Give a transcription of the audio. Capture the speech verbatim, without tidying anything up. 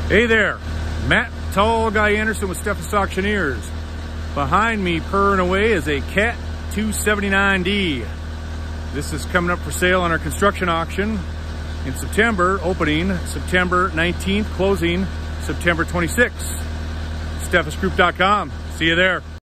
Hey there, Matt Tall Guy Anderson with Steffes Auctioneers. Behind me, purring away, is a Cat two seventy-nine D. This is coming up for sale on our construction auction in September, opening September nineteenth, closing September twenty-sixth. Steffes Group dot com. See you there.